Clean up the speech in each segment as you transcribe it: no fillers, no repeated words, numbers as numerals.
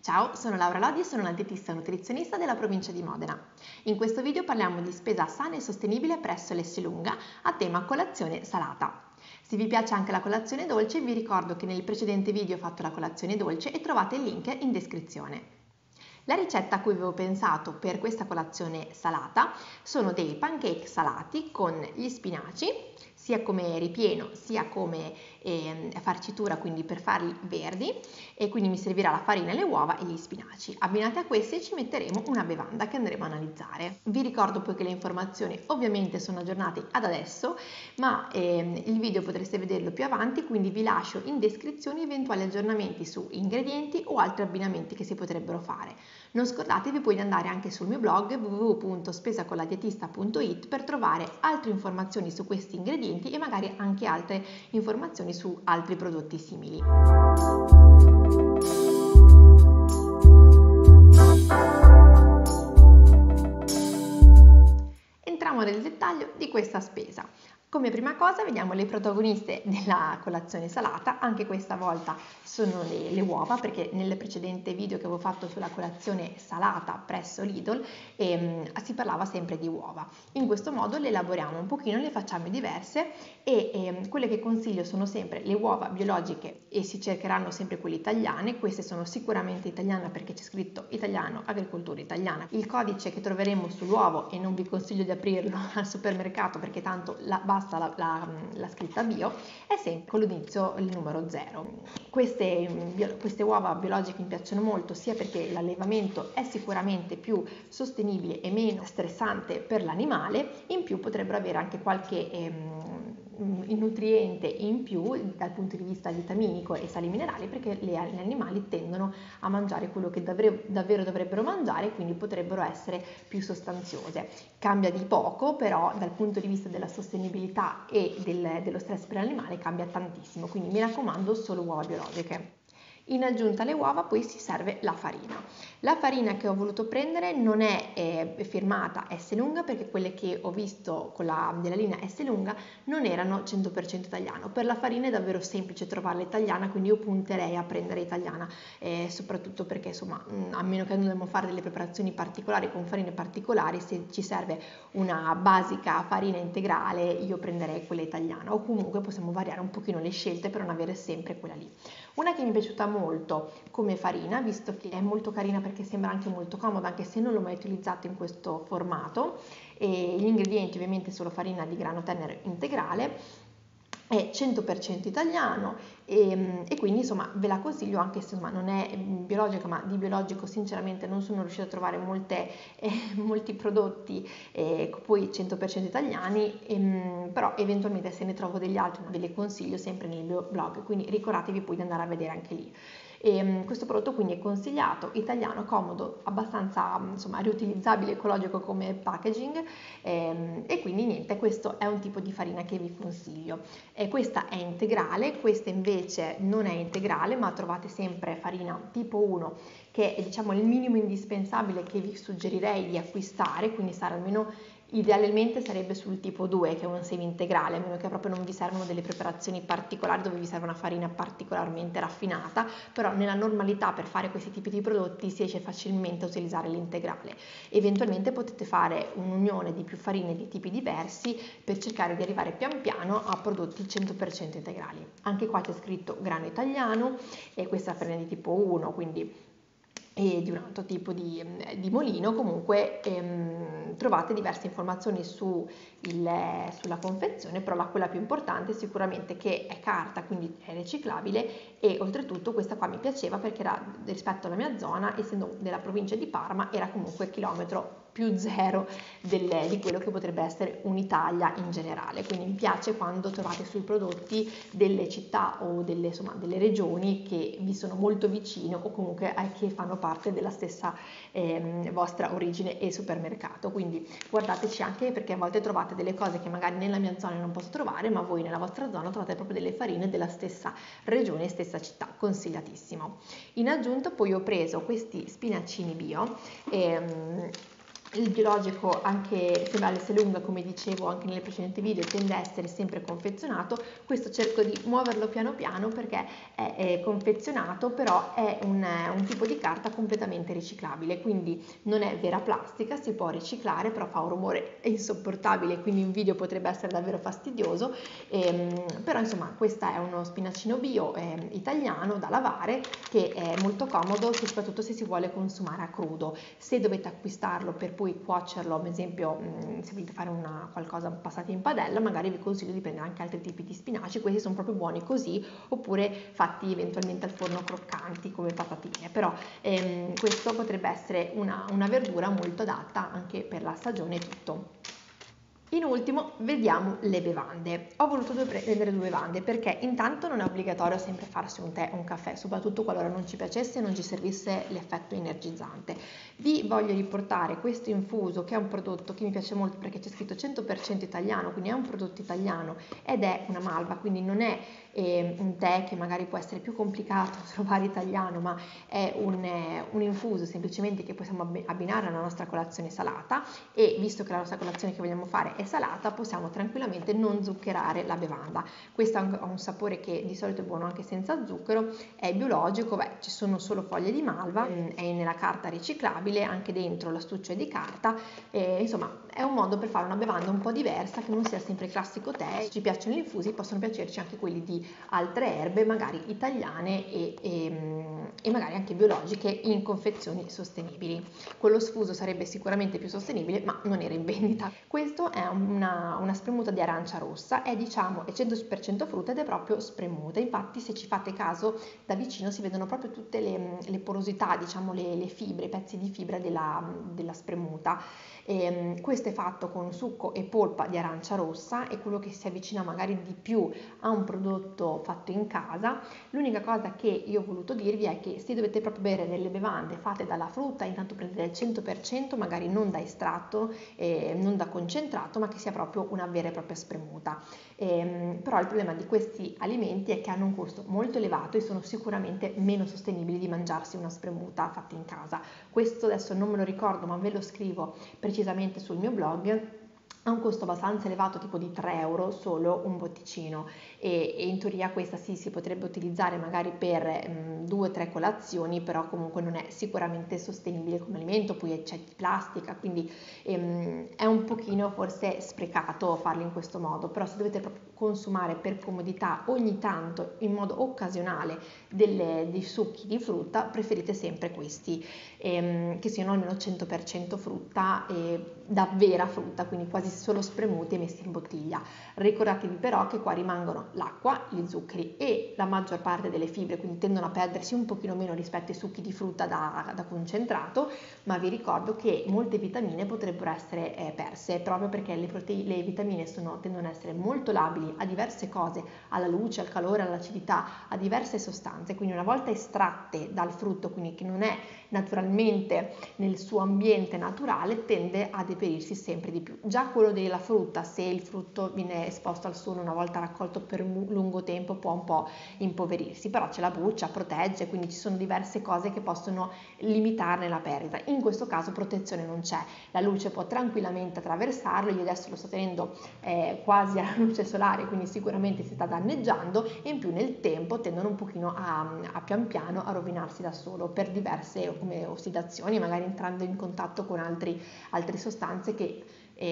Ciao, sono Laura Lodi e sono una dietista nutrizionista della provincia di Modena. In questo video parliamo di spesa sana e sostenibile presso l'Esselunga a tema colazione salata. Se vi piace anche la colazione dolce, vi ricordo che nel precedente video ho fatto la colazione dolce e trovate il link in descrizione. La ricetta a cui avevo pensato per questa colazione salata sono dei pancake salati con gli spinaci, sia come ripieno sia come farcitura, quindi per farli verdi, e quindi mi servirà la farina, le uova e gli spinaci. Abbinati a questi ci metteremo una bevanda che andremo a analizzare. Vi ricordo poi che le informazioni ovviamente sono aggiornate ad adesso, ma il video potreste vederlo più avanti, quindi vi lascio in descrizione eventuali aggiornamenti su ingredienti o altri abbinamenti che si potrebbero fare. Non scordatevi poi di andare anche sul mio blog www.spesacoladietista.it per trovare altre informazioni su questi ingredienti e magari anche altre informazioni su altri prodotti simili. Entriamo nel dettaglio di questa spesa. Come prima cosa vediamo le protagoniste della colazione salata. Anche questa volta sono le uova, perché nel precedente video che avevo fatto sulla colazione salata presso Lidl si parlava sempre di uova. In questo modo le elaboriamo un pochino, le facciamo diverse e quelle che consiglio sono sempre le uova biologiche e si cercheranno sempre quelle italiane. Queste sono sicuramente italiane perché c'è scritto italiano, agricoltura italiana. Il codice che troveremo sull'uovo, e non vi consiglio di aprirlo al supermercato perché tanto basta la scritta bio, è sempre con l'inizio il numero 0. Queste uova biologiche mi piacciono molto, sia perché l'allevamento è sicuramente più sostenibile e meno stressante per l'animale, in più potrebbero avere anche qualche nutriente in più dal punto di vista vitaminico e sali minerali, perché gli animali tendono a mangiare quello che davvero dovrebbero mangiare, quindi potrebbero essere più sostanziose. Cambia di poco, però dal punto di vista della sostenibilità e dello stress per l'animale cambia tantissimo, quindi mi raccomando solo uova biologiche. In aggiunta alle uova poi si serve la farina. La farina che ho voluto prendere non è firmata Esselunga, perché quelle che ho visto della linea Esselunga non erano 100% italiano. Per la farina è davvero semplice trovarla italiana, quindi io punterei a prendere italiana, soprattutto perché insomma, a meno che non dobbiamo fare delle preparazioni particolari con farine particolari, se ci serve una basica farina integrale io prenderei quella italiana, o comunque possiamo variare un pochino le scelte per non avere sempre quella lì. Una che mi è piaciuta molto come farina, visto che è molto carina perché sembra anche molto comoda, anche se non l'ho mai utilizzato in questo formato, e gli ingredienti ovviamente sono farina di grano tenero integrale, è 100% italiano e quindi insomma ve la consiglio, anche se insomma non è biologica, ma di biologico sinceramente non sono riuscita a trovare molti prodotti poi 100% italiani, però eventualmente se ne trovo degli altri ve li consiglio sempre nel mio blog, quindi ricordatevi poi di andare a vedere anche lì. Questo prodotto quindi è consigliato, italiano, comodo, abbastanza insomma riutilizzabile, ecologico come packaging, e quindi niente, questo è un tipo di farina che vi consiglio. Questa è integrale, questa invece non è integrale, ma trovate sempre farina tipo 1, che è diciamo il minimo indispensabile che vi suggerirei di acquistare, quindi sarà almeno, idealmente sarebbe sul tipo 2, che è un semi integrale, a meno che proprio non vi servono delle preparazioni particolari dove vi serve una farina particolarmente raffinata, però nella normalità per fare questi tipi di prodotti si riesce facilmente a utilizzare l'integrale. Eventualmente potete fare un'unione di più farine di tipi diversi per cercare di arrivare pian piano a prodotti 100% integrali. Anche qua c'è scritto grano italiano e questa farina di tipo 1, quindi e di un altro tipo di molino. Comunque trovate diverse informazioni sulla confezione, però quella più importante è sicuramente che è carta, quindi è riciclabile, e oltretutto questa qua mi piaceva perché era, rispetto alla mia zona, essendo della provincia di Parma, era comunque chilometro più zero di quello che potrebbe essere un'Italia in generale. Quindi mi piace quando trovate sui prodotti delle città o delle regioni che vi sono molto vicino, o comunque che fanno parte della stessa vostra origine e supermercato. Quindi guardateci, anche perché a volte trovate delle cose che magari nella mia zona non posso trovare, ma voi nella vostra zona trovate proprio delle farine della stessa regione e stessa città, consigliatissimo. In aggiunta poi ho preso questi spinacini bio, Il biologico, anche se vale se lunga, come dicevo anche nelle precedenti video, tende a essere sempre confezionato. Questo cerco di muoverlo piano piano perché è confezionato, però è un tipo di carta completamente riciclabile, quindi non è vera plastica, si può riciclare, però fa un rumore insopportabile, quindi in video potrebbe essere davvero fastidioso. Però insomma, questo è uno spinacino bio italiano da lavare, che è molto comodo, soprattutto se si vuole consumare a crudo. Se dovete acquistarlo per poi cuocerlo, ad esempio se volete fare qualcosa passata in padella, magari vi consiglio di prendere anche altri tipi di spinaci. Questi sono proprio buoni così, oppure fatti eventualmente al forno croccanti come patatine, però questo potrebbe essere una verdura molto adatta anche per la stagione e tutto. In ultimo vediamo le bevande. Ho voluto prendere 2 bevande perché intanto non è obbligatorio sempre farsi un tè o un caffè, soprattutto qualora non ci piacesse e non ci servisse l'effetto energizzante. Vi voglio riportare questo infuso, che è un prodotto che mi piace molto perché c'è scritto 100% italiano, quindi è un prodotto italiano ed è una malva, quindi non è un tè che magari può essere più complicato trovare italiano, ma è un infuso semplicemente che possiamo abbinare alla nostra colazione salata, e visto che la nostra colazione che vogliamo fare è salata, possiamo tranquillamente non zuccherare la bevanda. Questo ha un sapore che di solito è buono anche senza zucchero, è biologico, ci sono solo foglie di malva, è nella carta riciclabile, anche dentro l'astuccio è di carta, insomma è un modo per fare una bevanda un po' diversa, che non sia sempre il classico tè. Ci piacciono gli infusi, possono piacerci anche quelli di altre erbe, magari italiane e magari anche biologiche in confezioni sostenibili. Quello sfuso sarebbe sicuramente più sostenibile, ma non era in vendita. Questo è una spremuta di arancia rossa, è 100% frutta ed è proprio spremuta. Infatti se ci fate caso da vicino si vedono proprio tutte le porosità, diciamo le fibre, i pezzi di fibra della spremuta. Questo è fatto con succo e polpa di arancia rossa, e quello che si avvicina magari di più a un prodotto fatto in casa. L'unica cosa che io ho voluto dirvi è che se dovete proprio bere delle bevande fatte dalla frutta, intanto prendete il 100%, magari non da estratto, non da concentrato, ma che sia proprio una vera e propria spremuta. Però il problema di questi alimenti è che hanno un costo molto elevato e sono sicuramente meno sostenibili di mangiarsi una spremuta fatta in casa. Questo adesso non me lo ricordo, ma ve lo scrivo precisamente sul mio blog. Ha un costo abbastanza elevato, tipo di 3 euro solo un botticino, e in teoria questa sì, si potrebbe utilizzare magari per 2 o 3 colazioni, però comunque non è sicuramente sostenibile come alimento, poi c'è di plastica, quindi è un pochino forse sprecato farlo in questo modo. Però se dovete proprio consumare per comodità ogni tanto in modo occasionale dei succhi di frutta, preferite sempre questi, che siano almeno 100% frutta, da vera frutta, quindi quasi solo spremuti e messi in bottiglia. Ricordatevi però che qua rimangono l'acqua, gli zuccheri e la maggior parte delle fibre, quindi tendono a perdersi un pochino meno rispetto ai succhi di frutta da concentrato, ma vi ricordo che molte vitamine potrebbero essere perse, proprio perché le vitamine tendono ad essere molto labili a diverse cose, alla luce, al calore, all'acidità, a diverse sostanze. Quindi una volta estratte dal frutto, quindi che non è naturalmente nel suo ambiente naturale, tende a deperirsi sempre di più. Già quello della frutta, se il frutto viene esposto al sole una volta raccolto per un lungo tempo, può un po' impoverirsi, però c'è la buccia, protegge, quindi ci sono diverse cose che possono limitarne la perdita. In questo caso protezione non c'è, la luce può tranquillamente attraversarlo. Io adesso lo sto tenendo quasi alla luce solare, quindi sicuramente si sta danneggiando, e in più nel tempo tendono un pochino a pian piano a rovinarsi da solo per diverse come ossidazioni, magari entrando in contatto con altre sostanze che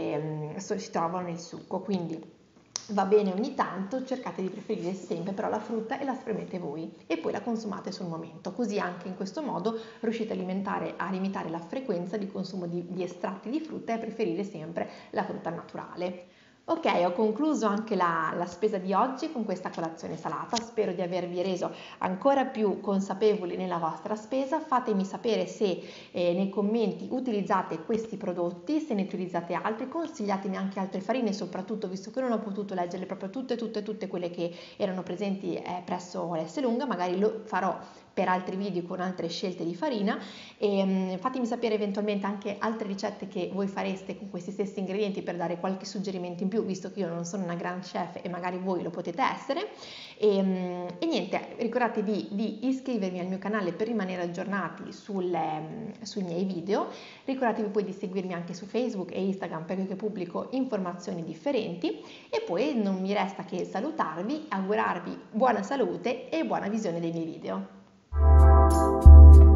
si trovano nel succo. Quindi va bene ogni tanto, cercate di preferire sempre però la frutta e la spremete voi e poi la consumate sul momento, così anche in questo modo riuscite a limitare la frequenza di consumo di estratti di frutta e a preferire sempre la frutta naturale. Ok, ho concluso anche la spesa di oggi con questa colazione salata. Spero di avervi reso ancora più consapevoli nella vostra spesa. Fatemi sapere se nei commenti utilizzate questi prodotti, se ne utilizzate altri, consigliatemi anche altre farine, soprattutto visto che non ho potuto leggerle proprio tutte quelle che erano presenti presso l'Esselunga. Magari lo farò per altri video con altre scelte di farina e fatemi sapere eventualmente anche altre ricette che voi fareste con questi stessi ingredienti per dare qualche suggerimento in più, visto che io non sono una gran chef e magari voi lo potete essere. E niente, ricordate di iscrivervi al mio canale per rimanere aggiornati sui miei video. Ricordatevi poi di seguirmi anche su Facebook e Instagram perché pubblico informazioni differenti e poi non mi resta che salutarvi, augurarvi buona salute e buona visione dei miei video.